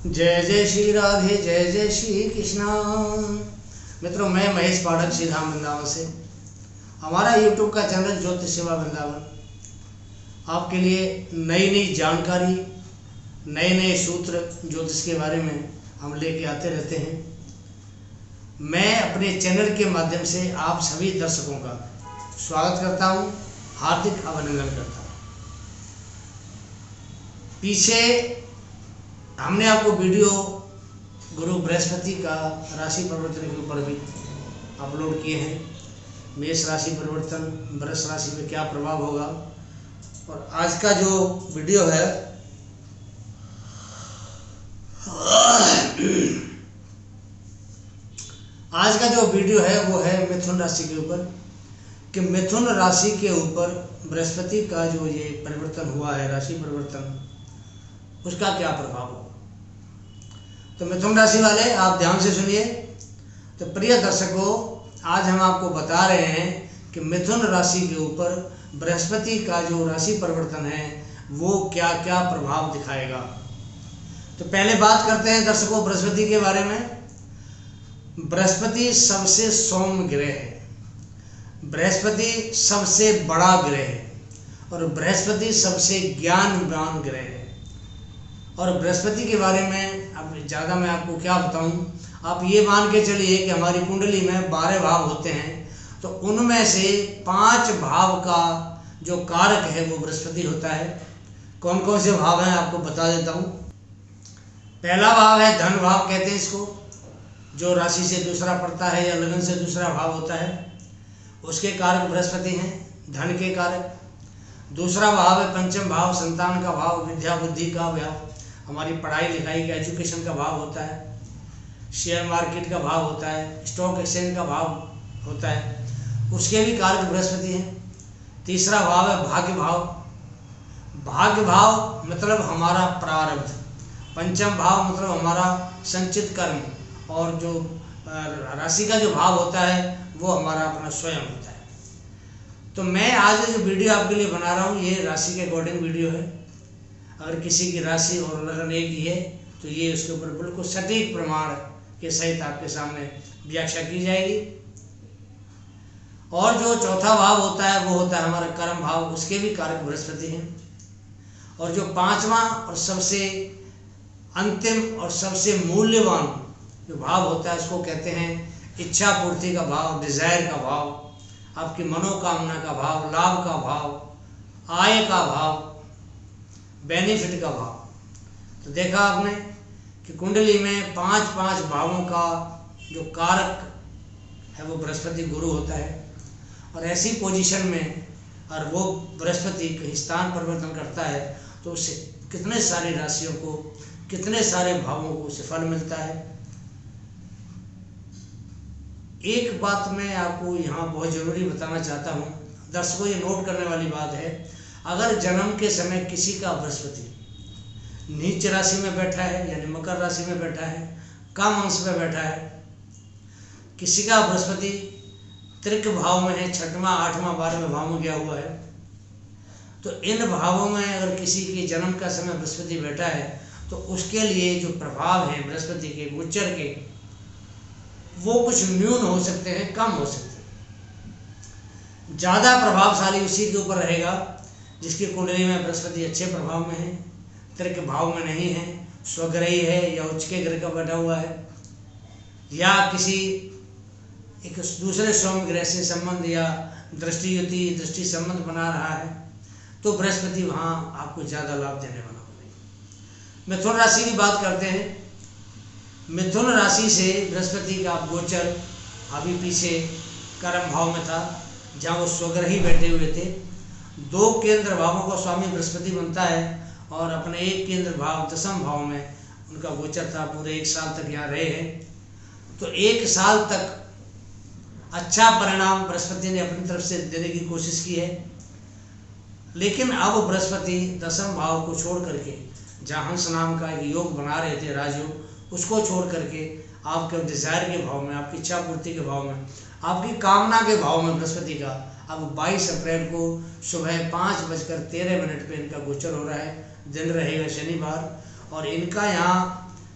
जय जय श्री राधे, जय जय श्री कृष्णा। मित्रों, मैं महेश पाठक श्री धाम वृंदावन से। हमारा यूट्यूब का चैनल ज्योतिष सेवा वृंदावन आपके लिए नई नई जानकारी, नए नए सूत्र ज्योतिष के बारे में हम लेके आते रहते हैं। मैं अपने चैनल के माध्यम से आप सभी दर्शकों का स्वागत करता हूं, हार्दिक अभिनंदन करता हूं। पीछे हमने आपको वीडियो गुरु बृहस्पति का राशि परिवर्तन के ऊपर भी अपलोड किए हैं। मेष राशि परिवर्तन, वृष राशि में क्या प्रभाव होगा। और आज का जो वीडियो है वो है मिथुन राशि के ऊपर, कि मिथुन राशि के ऊपर बृहस्पति का जो ये परिवर्तन हुआ है, राशि परिवर्तन, उसका क्या प्रभाव होगा। तो मिथुन राशि वाले आप ध्यान से सुनिए। तो प्रिय दर्शकों, आज हम आपको बता रहे हैं कि मिथुन राशि के ऊपर बृहस्पति का जो राशि परिवर्तन है वो क्या क्या प्रभाव दिखाएगा। तो पहले बात करते हैं दर्शकों बृहस्पति के बारे में। बृहस्पति सबसे सौम्य ग्रह है, बृहस्पति सबसे बड़ा ग्रह है और बृहस्पति सबसे ज्ञानवान ग्रह है। और बृहस्पति के बारे में अब ज़्यादा मैं आपको क्या बताऊं, आप ये मान के चलिए कि हमारी कुंडली में 12 भाव होते हैं, तो उनमें से 5 भाव का जो कारक है वो बृहस्पति होता है। कौन कौन से भाव हैं आपको बता देता हूँ। पहला भाव है धन भाव, कहते हैं इसको, जो राशि से दूसरा पड़ता है या लगन से दूसरा भाव होता है, उसके कारक बृहस्पति हैं, धन के कारक। दूसरा भाव है पंचम भाव, संतान का भाव, विद्या बुद्धि का भाव, हमारी पढ़ाई लिखाई का एजुकेशन का भाव होता है। शेयर मार्केट का भाव होता है, स्टॉक एक्सचेंज का भाव होता है, उसके भी कारक बृहस्पति हैं। तीसरा भाव है भाग्य भाव। भाग्य भाव मतलब हमारा प्रारब्ध। पंचम भाव मतलब हमारा संचित कर्म। और जो राशि का जो भाव होता है वो हमारा अपना स्वयं होता है। तो मैं आज जो वीडियो आपके लिए बना रहा हूँ ये राशि के अकॉर्डिंग वीडियो है। अगर किसी की राशि और लगन एक ही है तो ये उसके ऊपर बिल्कुल सटीक प्रमाण के सहित आपके सामने व्याख्या की जाएगी। और जो चौथा भाव होता है वो होता है हमारा कर्म भाव, उसके भी कारक बृहस्पति हैं। और जो पांचवा और सबसे अंतिम और सबसे मूल्यवान जो भाव होता है उसको कहते हैं इच्छा पूर्ति का भाव, डिजायर का भाव, आपकी मनोकामना का भाव, लाभ का भाव, आय का भाव, बेनिफिट का भाव। तो देखा आपने कि कुंडली में 5 भावों का जो कारक है वो बृहस्पति गुरु होता है। और ऐसी पोजीशन में और वो बृहस्पति कहीं स्थान परिवर्तन करता है तो उससे कितने सारी राशियों को, कितने सारे भावों को उससे फल मिलता है। एक बात मैं आपको यहाँ बहुत ज़रूरी बताना चाहता हूँ दर्शकों, ये नोट करने वाली बात है। अगर जन्म के समय किसी का बृहस्पति नीच राशि में बैठा है यानी मकर राशि में बैठा है, कम अंश में बैठा है, किसी का बृहस्पति त्रिक भाव में है, 6वां 8वां 12वें भाव में गया हुआ है, तो इन भावों में अगर किसी के जन्म का समय बृहस्पति बैठा है तो उसके लिए जो प्रभाव है बृहस्पति के गोचर के वो कुछ न्यून हो सकते हैं, कम हो सकते हैं। ज़्यादा प्रभावशाली उसी के ऊपर रहेगा जिसकी कुंडली में बृहस्पति अच्छे प्रभाव में है, त्रिक भाव में नहीं है, स्वग्रही है या उच्च के ग्रह का बैठा हुआ है, या किसी एक दूसरे सौम्य ग्रह से संबंध या दृष्टि युति, दृष्टि संबंध बना रहा है, तो बृहस्पति वहाँ आपको ज़्यादा लाभ देने वाला होगा। मिथुन राशि की बात करते हैं। मिथुन राशि से बृहस्पति का गोचर अभी पीछे कर्म भाव में था जहाँ वो स्वग्रही बैठे हुए थे। 2 केंद्र भावों का स्वामी बृहस्पति बनता है और अपने एक केंद्र भाव दशम भाव में उनका गोचर था। पूरे 1 साल तक यहाँ रहे हैं। तो 1 साल तक अच्छा परिणाम बृहस्पति ने अपनी तरफ से देने की कोशिश की है। लेकिन अब बृहस्पति दशम भाव को छोड़ करके, जहाँ हंस नाम का एक योग बना रहे थे राजयोग, उसको छोड़ करके आपके डिजायर के भाव में, आपकी इच्छा पूर्ति के भाव में, आपकी कामना के भाव में बृहस्पति का अब 22 अप्रैल को सुबह 5:13 पे इनका गोचर हो रहा है। दिन रहेगा शनिवार और इनका यहाँ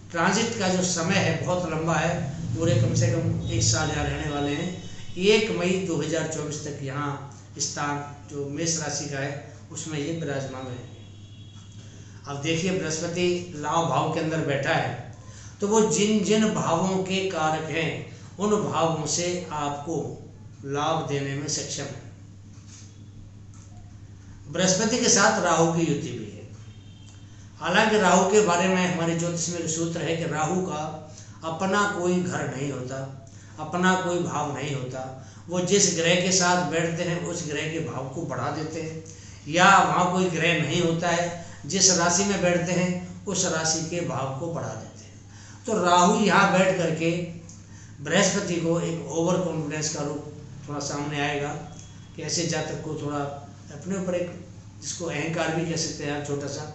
ट्रांजिट का जो समय है बहुत लंबा है, पूरे कम से कम 1 साल यहाँ रहने वाले हैं। 1 मई 2024 तक यहाँ स्थान जो मेष राशि का है उसमें ये विराजमान रहेंगे। अब देखिए बृहस्पति लाभ भाव के अंदर बैठा है, तो वो जिन जिन भावों के कारक हैं उन भावों से आपको लाभ देने में सक्षम है। बृहस्पति के साथ राहु की युति भी है। हालांकि राहु के बारे में हमारे ज्योतिष में सूत्र है कि राहु का अपना कोई घर नहीं होता, अपना कोई भाव नहीं होता। वो जिस ग्रह के साथ बैठते हैं उस ग्रह के भाव को बढ़ा देते हैं, या वहाँ कोई ग्रह नहीं होता है, जिस राशि में बैठते हैं उस राशि के भाव को बढ़ा देते हैं। तो राहु यहाँ बैठ करके बृहस्पति को एक ओवर कॉन्फिडेंस का रूप थोड़ा सामने आएगा कि ऐसे जातक को थोड़ा अपने ऊपर एक, जिसको अहंकार भी कह सकते हैं, छोटा सा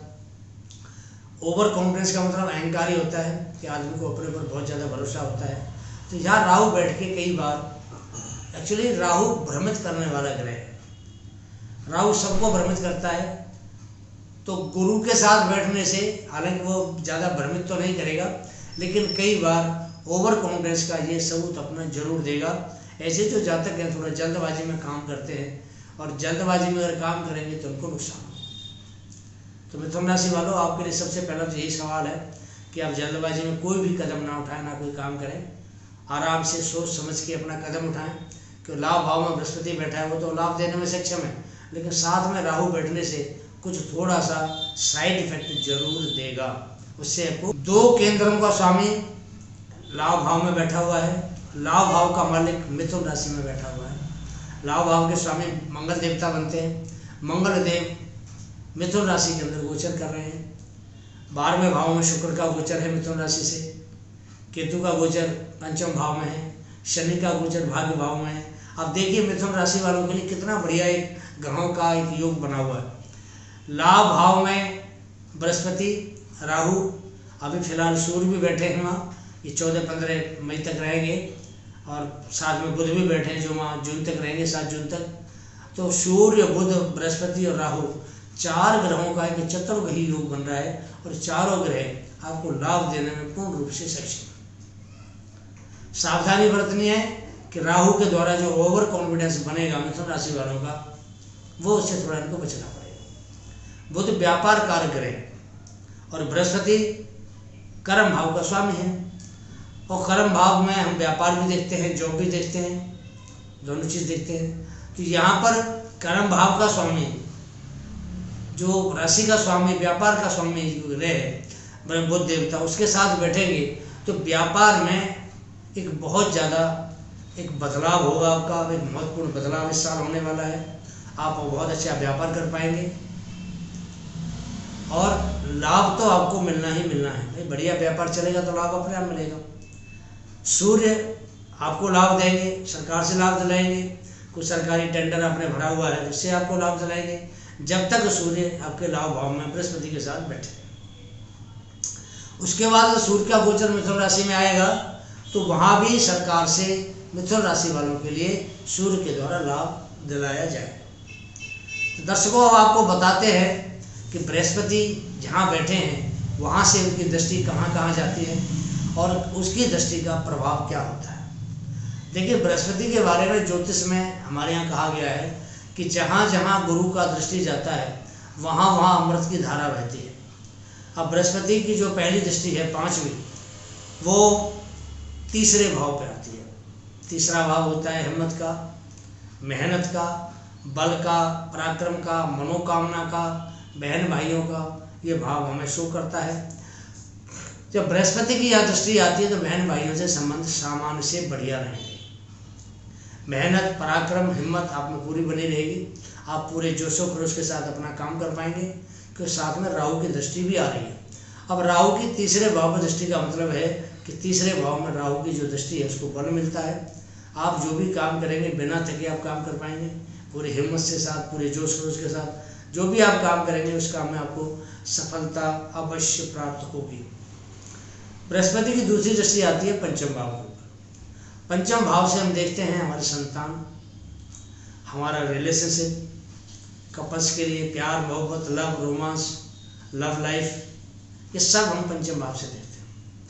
ओवर कॉन्फिडेंस का मतलब अहंकार ही होता है कि आदमी को अपने ऊपर बहुत ज़्यादा भरोसा होता है। तो यहाँ राहु बैठ के कई बार, एक्चुअली राहु भ्रमित करने वाला ग्रह है, राहु सबको भ्रमित करता है। तो गुरु के साथ बैठने से हालांकि वो ज़्यादा भ्रमित तो नहीं करेगा, लेकिन कई बार ओवर कॉन्फिडेंस का ये सबूत अपना जरूर देगा। ऐसे जो जातक हैं थोड़ा जल्दबाजी में काम करते हैं, और जल्दबाजी में अगर काम करेंगे तो उनको नुकसान हो। तो मिथुन राशि वालों, आपके लिए सबसे पहला तो यही सवाल है कि आप जल्दबाजी में कोई भी कदम ना उठाएं, ना कोई काम करें। आराम से सोच समझ के अपना कदम उठाएं, क्योंकि लाभ भाव में बृहस्पति बैठा है, वो तो लाभ देने में सक्षम है, लेकिन साथ में राहु बैठने से कुछ थोड़ा सा साइड इफेक्ट जरूर देगा। उससे आपको 2 केंद्रों का स्वामी लाभ भाव में बैठा हुआ है, लाभ भाव का मालिक मिथुन राशि में बैठा हुआ है। लाभ भाव के स्वामी मंगल देवता बनते हैं। मंगल देव मिथुन राशि के अंदर गोचर कर रहे हैं। 12वें भाव में शुक्र का गोचर है मिथुन राशि से, केतु का गोचर पंचम भाव में है, शनि का गोचर भाग्य भाव में है। अब देखिए मिथुन राशि वालों के लिए कितना बढ़िया एक ग्रहों का एक योग बना हुआ है। लाभ भाव में बृहस्पति, राहु, अभी फिलहाल सूर्य भी बैठे हैं वहाँ, ये 14-15 मई तक रहेंगे, और साथ में बुध भी बैठे हैं जो वहाँ जून तक रहेंगे, 7 जून तक। तो सूर्य, बुध, बृहस्पति और राहु 4 ग्रहों का एक चतुर्ग्रही योग बन रहा है, और चारों ग्रह आपको लाभ देने में पूर्ण रूप से सक्षम है। सावधानी बरतनी है कि राहु के द्वारा जो ओवर कॉन्फिडेंस बनेगा मिथुन राशि वालों का, वो उससे थोड़ा इनको बचना पड़ेगा। बुध व्यापार कारक ग्रह और बृहस्पति कर्म भाव का स्वामी है, और कर्म भाव में हम व्यापार भी देखते हैं, जॉब भी देखते हैं, दोनों चीज़ देखते हैं। तो यहाँ पर कर्म भाव का स्वामी, जो राशि का स्वामी, व्यापार का स्वामी ग्रह है बुध देवता, उसके साथ बैठेंगे तो व्यापार में एक बहुत ज़्यादा एक बदलाव होगा आपका, एक महत्वपूर्ण बदलाव इस साल होने वाला है। आप बहुत अच्छा व्यापार कर पाएंगे, और लाभ तो आपको मिलना ही मिलना है भाई। बढ़िया व्यापार चलेगा तो लाभ अपने आप मिलेगा। सूर्य आपको लाभ देंगे, सरकार से लाभ दिलाएंगे, कुछ सरकारी टेंडर आपने भरा हुआ है उससे आपको लाभ दिलाएंगे, जब तक सूर्य आपके लाभ भाव में बृहस्पति के साथ बैठे। उसके बाद सूर्य का गोचर मिथुन राशि में आएगा, तो वहाँ भी सरकार से मिथुन राशि वालों के लिए सूर्य के द्वारा लाभ दिलाया जाए। तो दर्शकों, अब आपको बताते हैं कि बृहस्पति जहाँ बैठे हैं वहाँ से उनकी दृष्टि कहाँ कहाँ जाती है, और उसकी दृष्टि का प्रभाव क्या होता है। देखिए, बृहस्पति के बारे में ज्योतिष में हमारे यहाँ कहा गया है कि जहाँ जहाँ गुरु का दृष्टि जाता है वहाँ वहाँ अमृत की धारा बहती है। अब बृहस्पति की जो पहली दृष्टि है 5वीं, वो तीसरे भाव पे आती है। तीसरा भाव होता है हिम्मत का, मेहनत का, बल का, पराक्रम का, मनोकामना का, बहन भाइयों का, ये भाव हमें शो करता है। जब बृहस्पति की यह दृष्टि आती है तो बहन भाइयों से संबंध सामान्य से बढ़िया रहेंगे। मेहनत, पराक्रम, हिम्मत आप में पूरी बनी रहेगी। आप पूरे जोशो खरोश के साथ अपना काम कर पाएंगे, क्योंकि साथ में राहु की दृष्टि भी आ रही है। अब राहु की तीसरे भाव में दृष्टि का मतलब है कि तीसरे भाव में राहु की जो दृष्टि है उसको बल मिलता है। आप जो भी काम करेंगे बिना थके आप काम कर पाएंगे, पूरी हिम्मत के साथ, पूरे जोश खरोश के साथ जो भी आप काम करेंगे उस काम में आपको सफलता अवश्य प्राप्त होगी। बृहस्पति की दूसरी दृष्टि आती है पंचम भाव के ऊपर। पंचम भाव से हम देखते हैं हमारी संतान, हमारा रिलेशनशिप, कपल्स के लिए प्यार, मोहब्बत, लव, रोमांस, लव लाइफ, ये सब हम पंचम भाव से देखते हैं।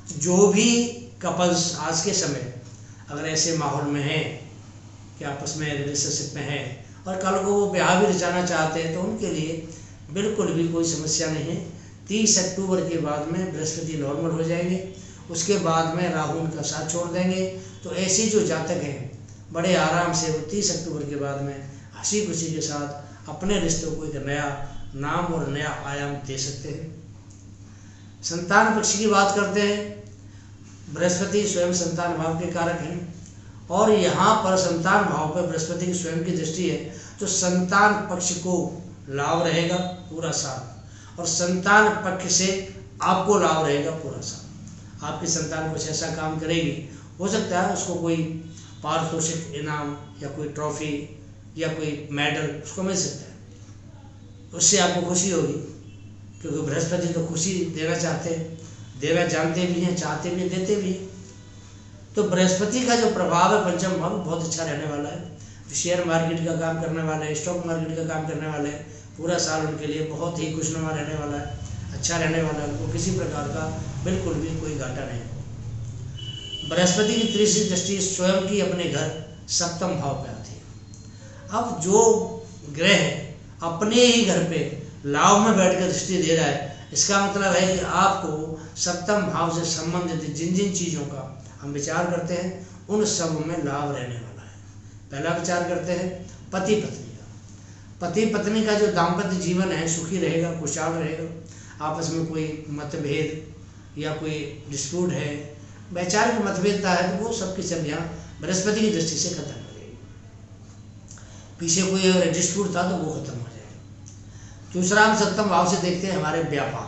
जो भी कपल्स आज के समय अगर ऐसे माहौल में हैं कि आपस में रिलेशनशिप में हैं और कल को वो ब्याह भी रचाना चाहते हैं, तो उनके लिए बिल्कुल भी कोई समस्या नहीं है। 30 अक्टूबर के बाद में बृहस्पति नॉर्मल हो जाएंगे, उसके बाद में राहु उनका साथ छोड़ देंगे। तो ऐसे जो जातक हैं बड़े आराम से वो 30 अक्टूबर के बाद में हंसी खुशी के साथ अपने रिश्तों को एक नया नाम और नया आयाम दे सकते हैं। संतान पक्ष की बात करते हैं, बृहस्पति स्वयं संतान भाव के कारक हैं और यहाँ पर संतान भाव पर बृहस्पति की स्वयं की दृष्टि है, तो संतान पक्ष को लाभ रहेगा पूरा साल और संतान पक्ष से आपको लाभ रहेगा पूरा साल। आपकी संतान कुछ ऐसा काम करेगी, हो सकता है उसको कोई पारितोषिक इनाम या कोई ट्रॉफी या कोई मेडल उसको मिल सकता है, उससे आपको खुशी होगी, क्योंकि बृहस्पति तो खुशी देना चाहते हैं, देना जानते भी हैं, चाहते भी हैं, देते भी हैं। तो बृहस्पति का जो प्रभाव है पंचम भाव बहुत अच्छा रहने वाला है। शेयर मार्केट का काम करने वाले हैं, स्टॉक मार्केट का काम करने वाले हैं, पूरा साल उनके लिए बहुत ही खुशनुमा रहने वाला है, अच्छा रहने वाला है। उनको किसी प्रकार का बिल्कुल भी कोई घाटा नहीं है। बृहस्पति की तीसरी दृष्टि स्वयं की अपने घर सप्तम भाव पे आती है। अब जो ग्रह अपने ही घर पे लाभ में बैठकर दृष्टि दे रहा है, इसका मतलब है कि आपको सप्तम भाव से संबंधित जिन जिन चीज़ों का हम विचार करते हैं उन सब में लाभ रहने वाला है। पहला विचार करते हैं पति पत्नी का। पति पत्नी का जो दाम्पत्य जीवन है सुखी रहेगा, खुशहाल रहेगा। आपस में कोई मतभेद या कोई डिस्प्यूट है, वैचारिक मतभेदता है, तो वो सबकी सब यहाँ बृहस्पति की दृष्टि से खत्म हो जाएगी। पीछे कोई अगर डिस्प्यूट था तो वो खत्म हो जाएगा। दूसरा हम सप्तम भाव से देखते हैं हमारे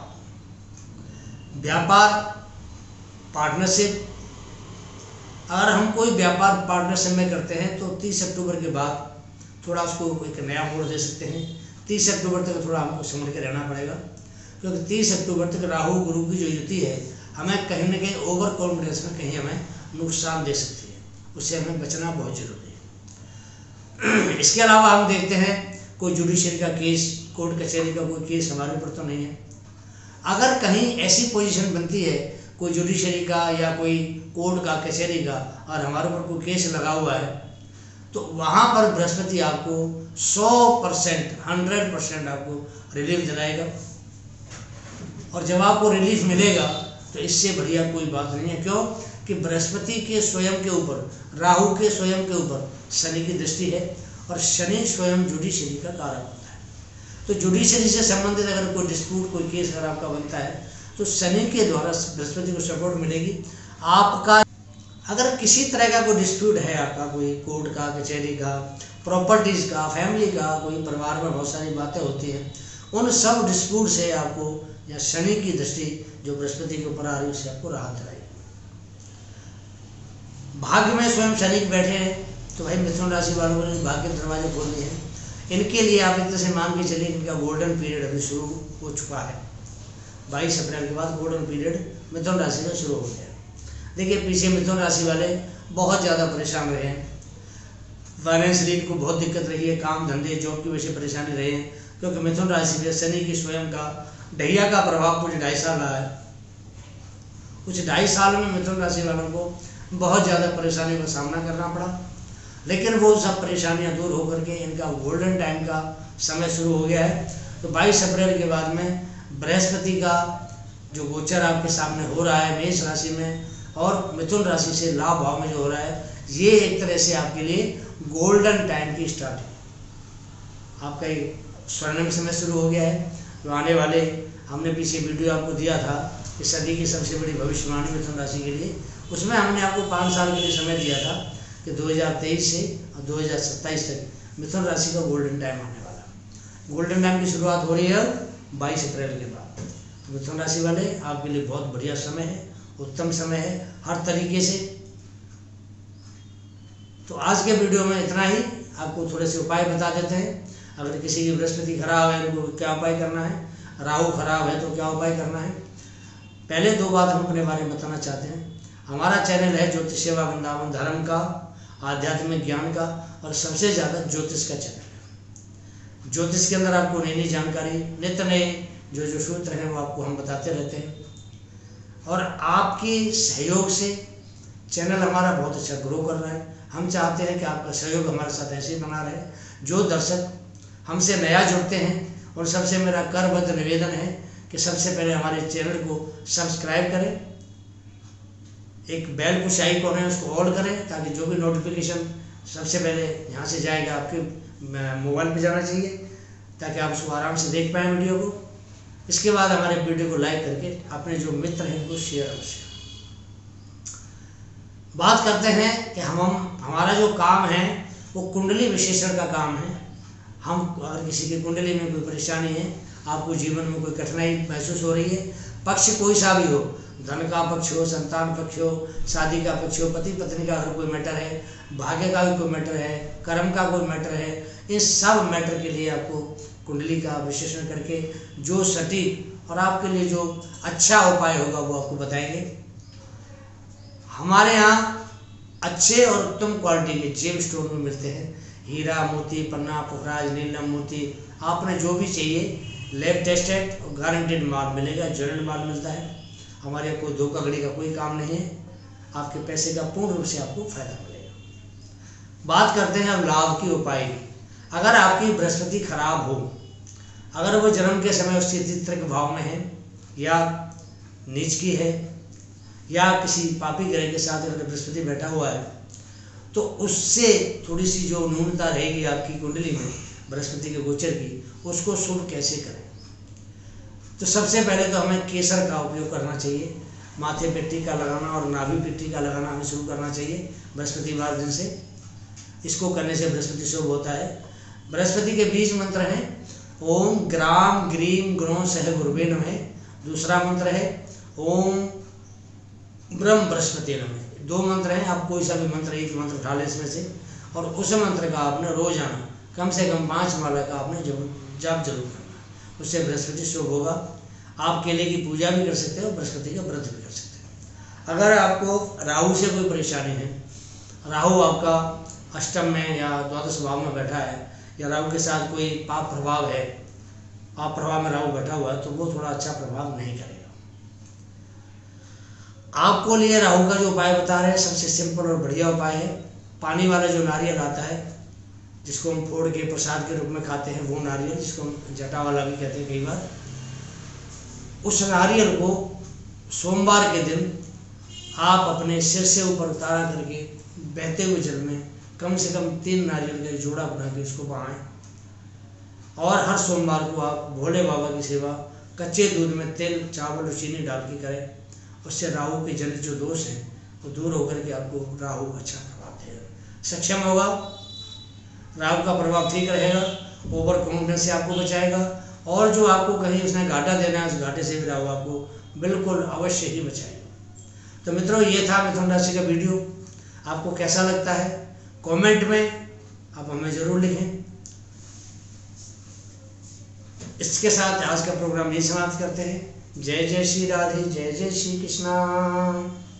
व्यापार पार्टनरशिप। अगर हम कोई व्यापार पार्टनरशिप में करते हैं तो 30 अक्टूबर के बाद थोड़ा उसको एक नया मोड़ दे सकते हैं। 30 अक्टूबर तक थोड़ा हमको समझ के रहना पड़ेगा, क्योंकि 30 अक्टूबर तक राहु गुरु की जो युति है हमें कहीं ना कहीं ओवर कॉन्फिडेंस में कहीं हमें नुकसान दे सकती है, उससे हमें बचना बहुत जरूरी है। इसके अलावा हम देखते हैं कोई जुडिशरी का केस, कोर्ट कचहरी का कोई केस हमारे ऊपर तो नहीं है। अगर कहीं ऐसी पोजीशन बनती है कोई जुडिशरी का या कोई कोर्ट का कचहरी का और हमारे ऊपर कोई केस लगा हुआ है, तो वहाँ पर बृहस्पति आपको 100% 100% आपको रिलीफ दिलाएगा। और जब आपको रिलीफ मिलेगा तो इससे बढ़िया कोई बात नहीं है। क्यों कि बृहस्पति के स्वयं के ऊपर, राहु के स्वयं के ऊपर शनि की दृष्टि है और शनि स्वयं जुडिशरी का कारक होता है। तो जुडिशरी से संबंधित अगर कोई डिस्प्यूट, कोई केस अगर आपका बनता है तो शनि के द्वारा बृहस्पति को सपोर्ट मिलेगी। आपका अगर किसी तरह का कोई डिस्प्यूट है, आपका कोई कोर्ट का, कचहरी का, प्रॉपर्टीज़ का, फैमिली का, कोई परिवार में बहुत सारी बातें होती हैं, उन सब डिस्प्यूट से आपको या शनि की दृष्टि जो बृहस्पति के ऊपर आ रही है उससे आपको राहत दिलाएगी। भाग्य में स्वयं शनि बैठे हैं तो भाई मिथुन राशि वालों ने भाग्य के दरवाजे खोल दिए हैं। इनके लिए आप एक तरह से मान के चलिए इनका गोल्डन पीरियड अभी शुरू हो चुका है। 22 अप्रैल के बाद गोल्डन पीरियड मिथुन राशि का शुरू हो गया। देखिए पीछे मिथुन राशि वाले बहुत ज़्यादा परेशान रहे हैं, फाइनेंशियली इनको बहुत दिक्कत रही है, काम धंधे जॉब की वजह से परेशानी रहे हैं, क्योंकि मिथुन राशि में शनि की स्वयं का ढैया का प्रभाव कुछ 2.5 साल रहा है। कुछ 2.5 साल में मिथुन राशि वालों को बहुत ज़्यादा परेशानियों का सामना करना पड़ा, लेकिन वो सब परेशानियां दूर होकर के इनका गोल्डन टाइम का समय शुरू हो गया है। तो 22 अप्रैल के बाद में बृहस्पति का जो गोचर आपके सामने हो रहा है मेष राशि में और मिथुन राशि से लाभ भाव में जो हो रहा है, ये एक तरह से आपके लिए गोल्डन टाइम की स्टार्टिंग, आपका एक स्वर्णिम समय शुरू हो गया है। जो आने वाले, हमने पीछे वीडियो आपको दिया था कि सदी की सबसे बड़ी भविष्यवाणी मिथुन राशि के लिए, उसमें हमने आपको 5 साल के लिए समय दिया था कि 2023 से 2027 तक मिथुन राशि का गोल्डन टाइम आने वाला। गोल्डन टाइम की शुरुआत हो रही है 22 अप्रैल के बाद। तो मिथुन राशि वाले आपके लिए बहुत बढ़िया समय है, उत्तम समय है हर तरीके से। तो आज के वीडियो में इतना ही, आपको थोड़े से उपाय बता देते हैं। अगर किसी की बृहस्पति खराब है उनको क्या उपाय करना है, राहु खराब है तो क्या उपाय करना है। पहले 2 बात हम अपने बारे में बताना चाहते हैं। हमारा चैनल है ज्योतिष सेवा वृंदावन, धर्म का, आध्यात्मिक ज्ञान का और सबसे ज़्यादा ज्योतिष का चैनल है। ज्योतिष के अंदर आपको नई नई जानकारी, नित्य नए जो सूत्र हैं वो आपको हम बताते रहते हैं। और आपके सहयोग से चैनल हमारा बहुत अच्छा ग्रो कर रहा है। हम चाहते हैं कि आपका सहयोग हमारे साथ ऐसे ही बना रहे। जो दर्शक हमसे नया जुड़ते हैं और सबसे मेरा करबद्ध निवेदन है कि सबसे पहले हमारे चैनल को सब्सक्राइब करें, एक बेल पुश आइकॉन है उसको ऑल करें, ताकि जो भी नोटिफिकेशन सबसे पहले यहाँ से जाएगा आपके मोबाइल पे जाना चाहिए, ताकि आप उसको आराम से देख पाएँ वीडियो को। इसके बाद हमारे वीडियो को लाइक करके अपने जो मित्र हैं उनको शेयर अवश्य। बात करते हैं कि हमारा जो काम है वो कुंडली विश्लेषण का काम है। हम अगर किसी की कुंडली में कोई परेशानी है, आपको जीवन में कोई कठिनाई महसूस हो रही है, पक्ष कोई सा भी हो, धन का पक्ष हो, संतान पक्ष हो, शादी का पक्ष हो, पति पत्नी का अगर कोई मैटर है, भाग्य का भी कोई मैटर है, कर्म का कोई मैटर है, इस सब मैटर के लिए आपको कुंडली का विश्लेषण करके जो सटीक और आपके लिए जो अच्छा उपाय होगा वो आपको बताएंगे। हमारे यहाँ अच्छे और उत्तम क्वालिटी के जेम स्टोन में मिलते हैं। हीरा, मोती, पन्ना, पुखराज, नीलम, मोती, आपने जो भी चाहिए लैब टेस्टेड और गारंटेड माल मिलेगा, जेन्युइन माल मिलता है। हमारे यहाँ कोई धोखाधड़ी का कोई काम नहीं है। आपके पैसे का पूर्ण रूप से आपको फायदा मिलेगा। बात करते हैं अब लाभ की उपाय की। अगर आपकी बृहस्पति खराब हो, अगर वो जन्म के समय उसकी तित्रक भाव में है या नीच की है या किसी पापी ग्रह के साथ अगर बृहस्पति बैठा हुआ है, तो उससे थोड़ी सी जो न्यूनता रहेगी आपकी कुंडली में बृहस्पति के गोचर की, उसको शुभ कैसे करें। तो सबसे पहले तो हमें केसर का उपयोग करना चाहिए। माथे पे टीका लगाना और नाभि पे टीका लगाना हमें शुरू करना चाहिए बृहस्पतिवार दिन से। इसको करने से बृहस्पति शुभ होता है। बृहस्पति के बीज मंत्र हैं ओम ग्राम ग्रीम ग्रों सह गुरुवे नमः। दूसरा मंत्र है ओम ब्रह्म बृहस्पति नमः। दो मंत्र हैं, आप कोई सा भी मंत्र एक मंत्र उठा लें इसमें से, और उस मंत्र का आपने रोजाना कम से कम 5 माला का आपने जाप जरूर करना। उससे बृहस्पति शुभ होगा। आप केले की पूजा भी कर सकते हो और बृहस्पति का व्रत भी कर सकते हो। अगर आपको राहु से कोई परेशानी है, राहु आपका अष्टम में या द्वादश भाव में बैठा है, या राहु के साथ कोई पाप प्रभाव है, पाप प्रभाव में राहु बैठा हुआ है, तो वो थोड़ा अच्छा प्रभाव नहीं करेगा। आपको लिए राहु का जो उपाय बता रहे हैं सबसे सिंपल और बढ़िया उपाय है। पानी वाला जो नारियल आता है, जिसको हम फोड़ के प्रसाद के रूप में खाते हैं, वो नारियल, जिसको हम जटा वाला भी कहते हैं कई बार, उस नारियल को सोमवार के दिन आप अपने सिर से ऊपर उतारा करके बहते हुए जल में कम से कम 3 नारियल का जोड़ा बना के उसको बहाएं। और हर सोमवार को आप भोले बाबा की सेवा कच्चे दूध में तेल, चावल और चीनी डाल के करें। उससे राहु के जनित जो दोष हैं वो दूर होकर के आपको राहु अच्छा प्रभाव देगा, सक्षम होगा। राहु का प्रभाव ठीक रहेगा, ओवर कॉन्फिडेंस से आपको बचाएगा, और जो आपको कहीं उसने घाटा देना है उस घाटे से भी राहु आपको बिल्कुल अवश्य ही बचाएगा। तो मित्रों, ये था मिथुन राशि का वीडियो। आपको कैसा लगता है कमेंट में आप हमें ज़रूर लिखें। इसके साथ आज का प्रोग्राम यही समाप्त करते हैं। जय जय श्री राधे, जय जय श्री कृष्णा।